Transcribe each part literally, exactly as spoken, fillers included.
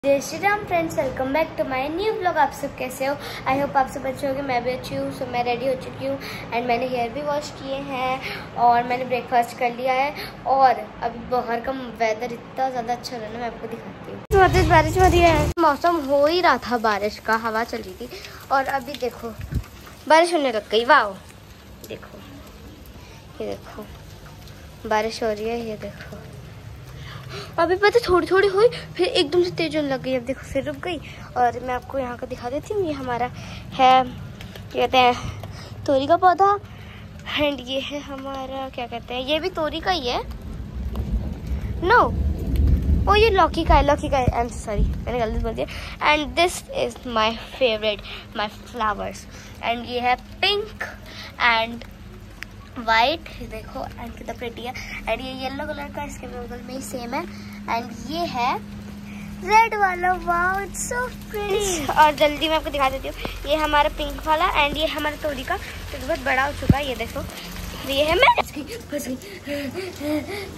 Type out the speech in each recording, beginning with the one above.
जय Shri Ram friends, welcome back to my new vlog. आप सब कैसे हो? आई होप आप सब अच्छे होंगे। मैं भी अच्छी हूँ। सो मैं रेडी हो चुकी हूँ एंड मैंने हेयर भी वॉश किए हैं और मैंने ब्रेकफास्ट कर लिया है। और अभी बाहर का वेदर इतना ज़्यादा अच्छा हो रहा है ना, मैं आपको दिखाती हूँ। बहुत तेज बारिश हो रही है, मौसम हो ही रहा था बारिश का, हवा चल रही थी और अभी देखो बारिश होने लग गई। वाह, देखो ये देखो बारिश हो रही है, ये देखो। अभी पता थोड़ी थोड़ी हुई फिर एकदम से तेज होने लग गई। अब देखो फिर रुक गई। और मैं आपको यहाँ का दिखा देती हूँ। ये हमारा है, क्या कहते हैं, तोरी का पौधा। एंड ये है हमारा, क्या कहते हैं, ये भी तोरी का ही है। नो ओ ये लौकी का है, लौकी का है। आई एम सॉरी, मैंने गलती बोल दिया। And this is my favourite, my flowers. And ये है पिंक एंड वाइट, देखो एंड कितना प्रिटी है। एंड ये येलो कलर का इसके बगल में ही सेम है। एंड ये है रेड वाला, वाओ इट्स सो प्रिटी। और जल्दी मैं आपको दिखा देती हूँ। ये हमारा पिंक वाला एंड ये हमारा तोरी का, तो बहुत बड़ा हो चुका है। ये देखो, ये है मैं फंस गई।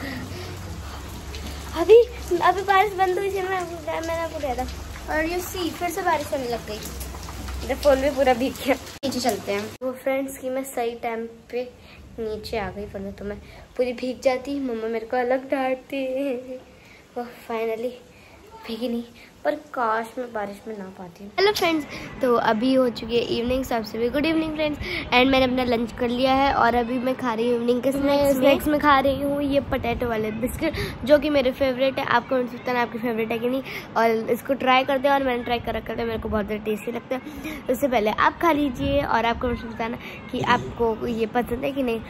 अभी अभी बारिश बंद हुई थी, मैं मैंने आपको दिया था। और ये सी फिर से बारिश होने लग गई, फोन भी पूरा भीग गया। नीचे चलते हैं। वो फ्रेंड्स की मैं सही टाइम पे नीचे आ गई, वरना तो मैं पूरी भीग जाती। मम्मा मेरे को अलग डांटती। वो फाइनली भीगी नहीं, पर काश मैं बारिश में ना पाती। हेलो फ्रेंड्स, तो अभी हो चुकी है इवनिंग। सबसे भी गुड इवनिंग फ्रेंड्स। एंड मैंने अपना लंच कर लिया है और अभी मैं खा रही हूँ इवनिंग के स्नैक्स स्नैक्स में खा रही हूँ ये पोटैटो वाले बिस्किट, जो कि मेरे फेवरेट है। आपको बताना आपकी फेवरेट है कि नहीं, और इसको ट्राई कर दे। और मैंने ट्राई कर रखा है, मेरे को बहुत ज़्यादा टेस्टी लगता है। उससे पहले आप खा लीजिए और आपको बताना कि आपको ये पसंद है कि नहीं।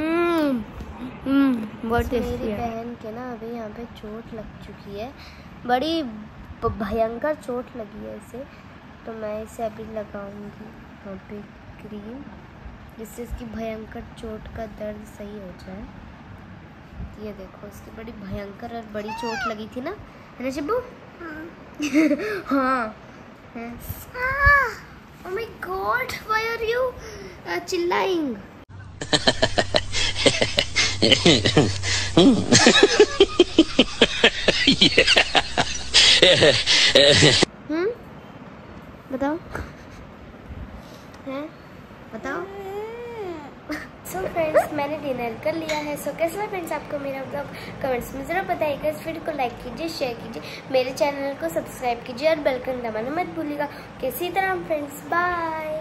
बहुत टेस्टी है। बहन के ना अभी यहाँ पे चोट लग चुकी है, बड़ी भयंकर चोट लगी है इसे। तो मैं इसे अभी लगाऊंगी यहाँ पे क्रीम, जिससे इसकी भयंकर चोट का दर्द सही हो जाए। ये देखो, इसकी बड़ी भयंकर और बड़ी चोट लगी थी ना, है ना शिबू? हाँ हाँ। Oh my god, why are you चिल्लाइंग? हम्म बताओ, हैं बताओ। सो so फ्रेंड्स, मैंने डिनर कर लिया है। सो so, कैसा है फ्रेंड्स आपको मेरा ब्लॉग? कमेंट्स में ज़रूर बताइएगा। इस वीडियो को लाइक कीजिए, शेयर कीजिए, मेरे चैनल को सब्सक्राइब कीजिए और बेल का दबाना मत भूलिएगा। किसी तरह फ्रेंड्स, बाय।